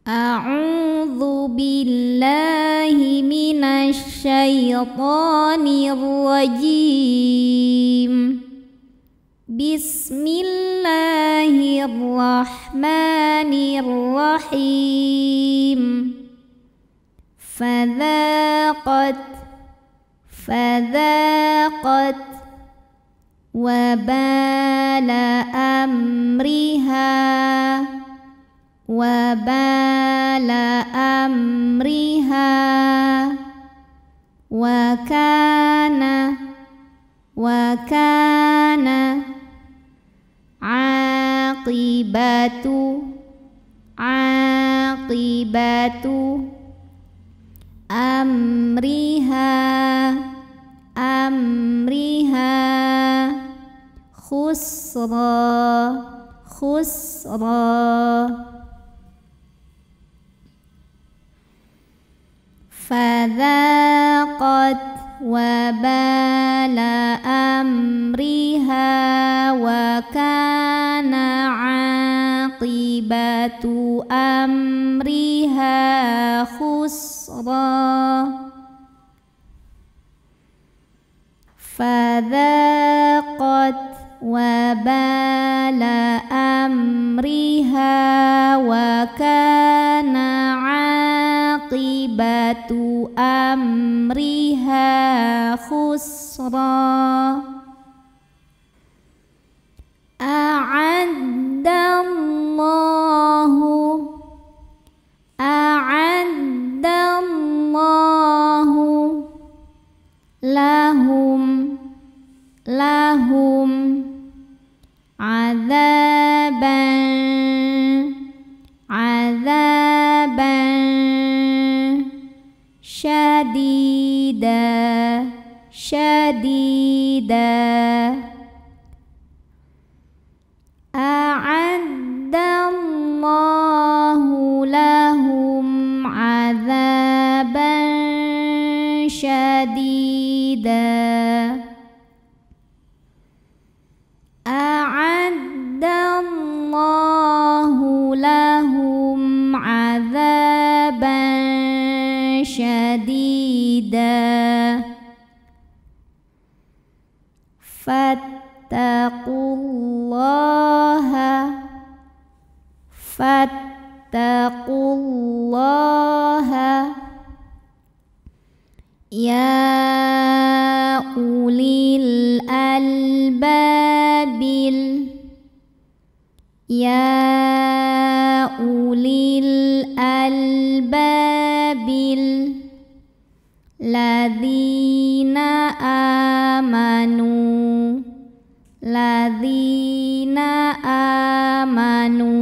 A'udzu billahi minasy syaithanir rajim. Bismillahirrahmanirrahim. Fadzaqat wabala amriha wa kana aqibatu amriha khusra. Fadzaqat wabala amriha wa kana aqibatu amriha khusra. Fadzaqat wabala amriha wa kana aqibatu amriha khusra. A'addallahu lahum azaban syadida. A'addallahu lahum azaban syadida. A'addallahu lahum azaban syadida. Fattaqullaha ya ulil albabil ladzina amanu.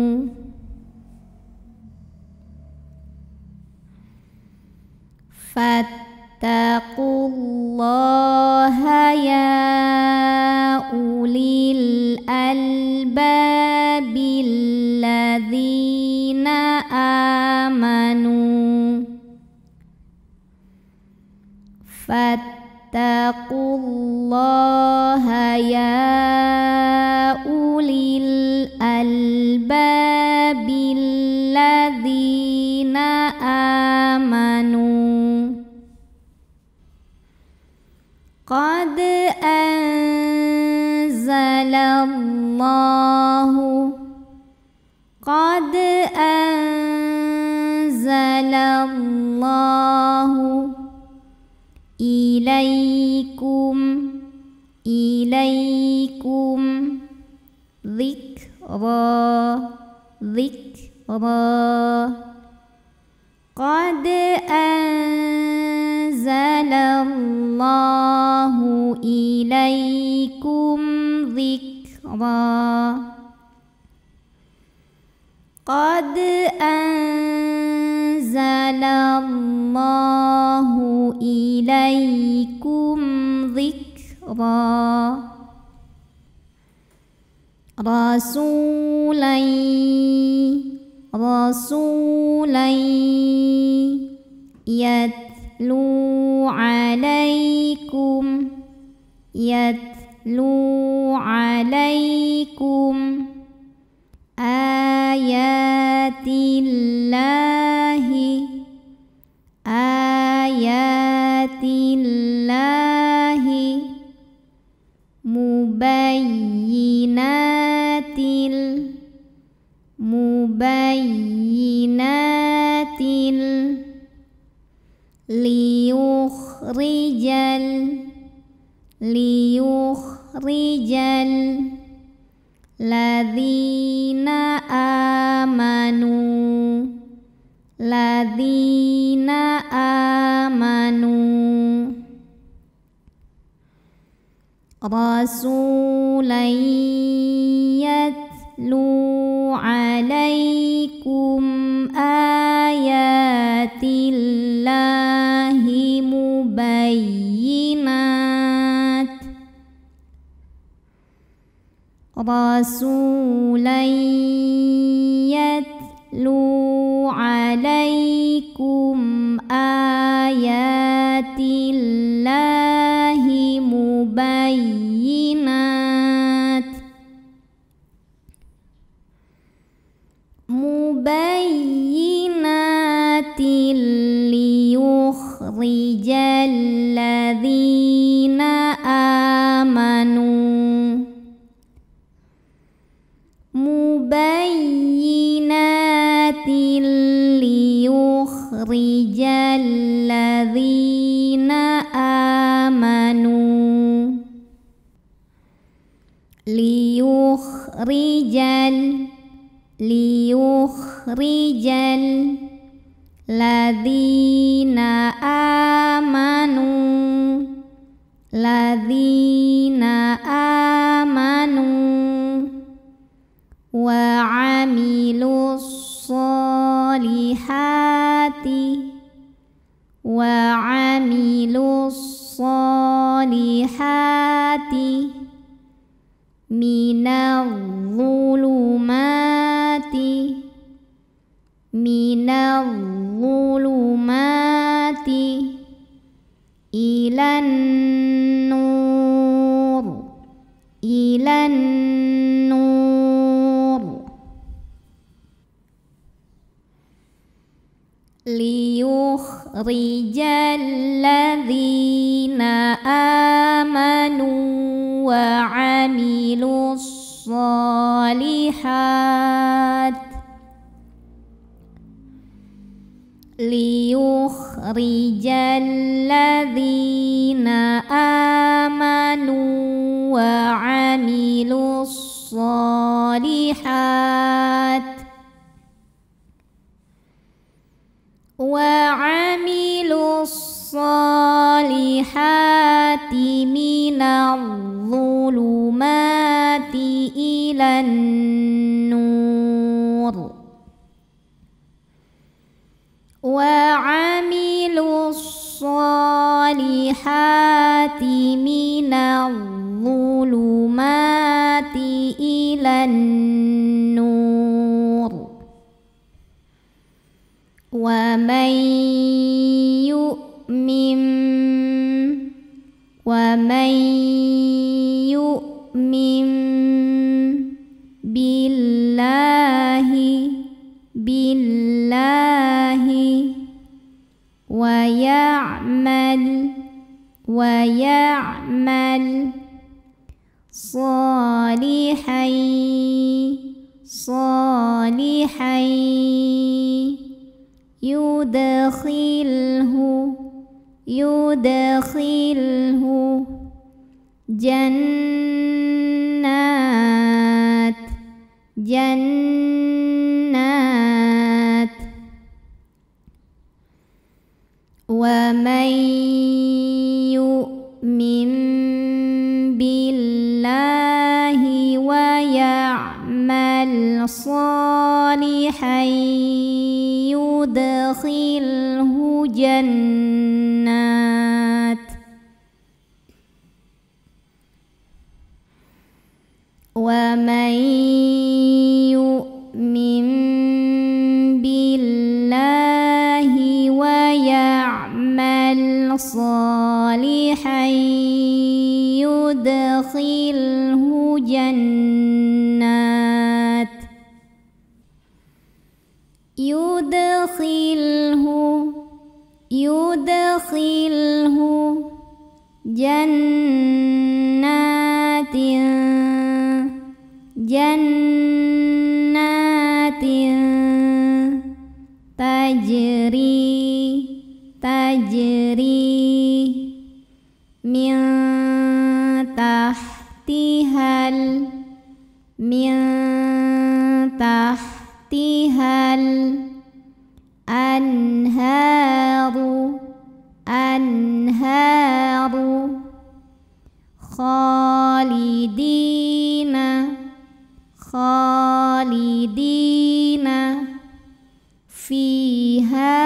Fattaqullaha ya ulil albabil ladzina amanu. Fattaqullaha ya ulil albabil ladzina amanu. Qad anzalallahu ilaikum dhikra. Qad anzalallahu ilaikum dhikra. Qad anzalallahu ilaikum dhikra. Rasulai yatlu alaikum ayatillahi mubayyinatil liyukhrijal ladzina amanu rasulan yatlu alaikum ayatillahi mubayyinat rasulan yatlu alaikum ayatillahi mubayyinatil liyukhrijal ladzina amanu mubayyinatil liyukhrijal ladzina amanu liyukhrijal ladzina amanu wa amilus solihati minal zulumati ilan nur liyukhrijal ladzina amanu wa amilus solihat liyukhrijal ladzina amanu wa amilus solihat minal zulumati ilan nur وعملوا الصالحات من الظلمات إلى النور ومن يؤمن بالله ويعمل صالحا يدخله جنات ومن يؤمن بالله ويعمل صالحا يدخله جنات ومن يؤمن بالله ويعمل صالحا يدخله جنات يدخله جنات تجري من تحتها الأنهار خالدين فيها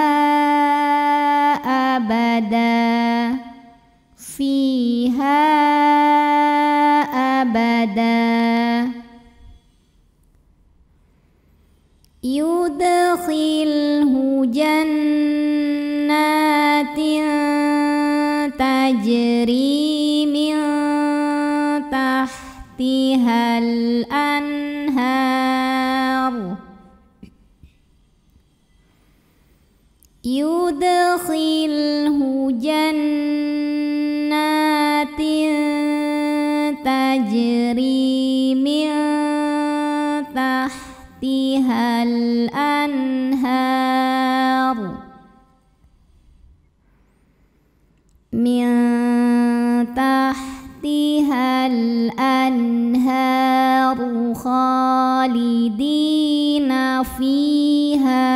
أبدا يدخله جنات تجري من تحتها الأنهار يدخله جنات تجري من تحتها الأنهار خالدين فيها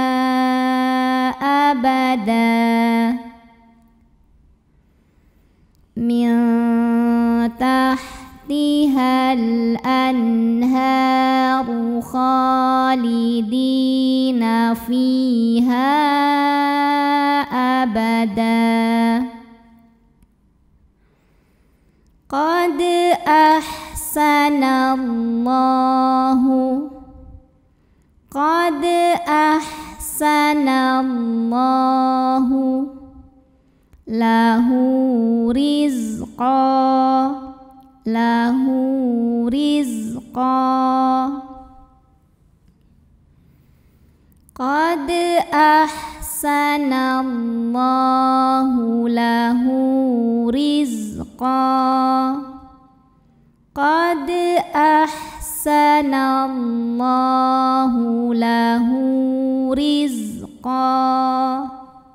أبدا من تحتها الأنهار خالدين فيها أبدا قد أحسن الله له رزقا قد أحسن الله له رزقا قد أحسن الله له رزقا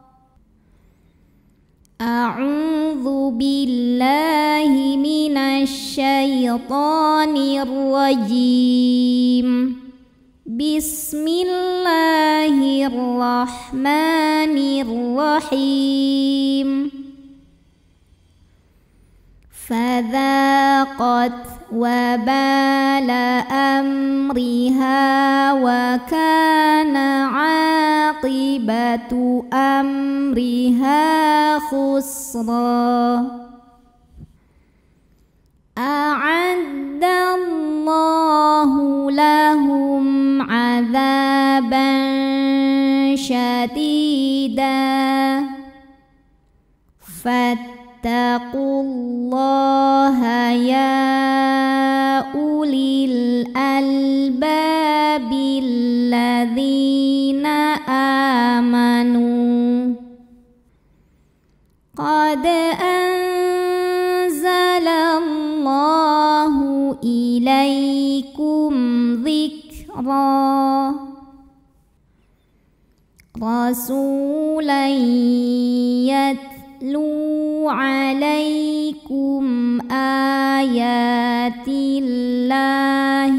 أعوذ بالله من الشيطان الرجيم بسم الله الرحمن الرحيم فذاقت وبال أمرها وكان عاقبة أمرها خسرا أعد الله لهم عذابا شديدا فاتقوا الله يا أولي الألباب الذين آمنوا قد أنزل الله إليكم ذكرا رسولا يتلو عليكم آيات الله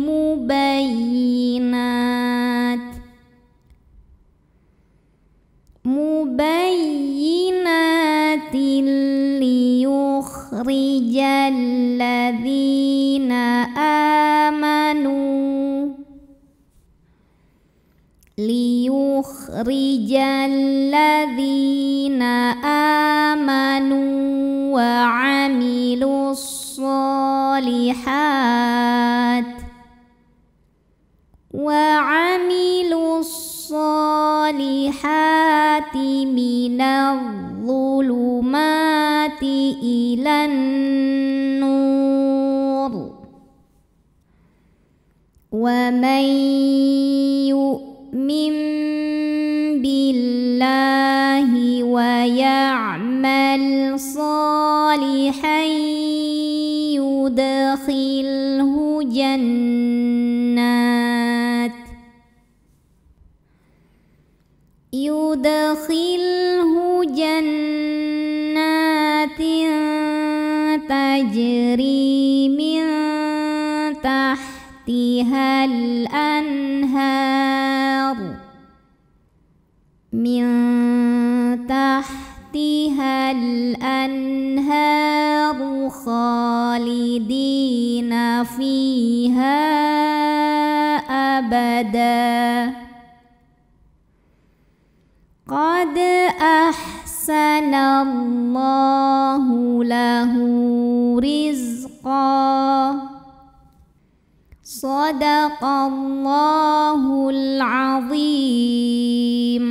مبينات ليخرج الذين آمنوا وعملوا الصالحات من الظلمات إلى النور ومن يؤمن بالله ويعمل صالحا يدخله جنات تجري من تحتها الأنهار خالدين فيها أبدا قد أحسن الله له رزقا صدق الله العظيم.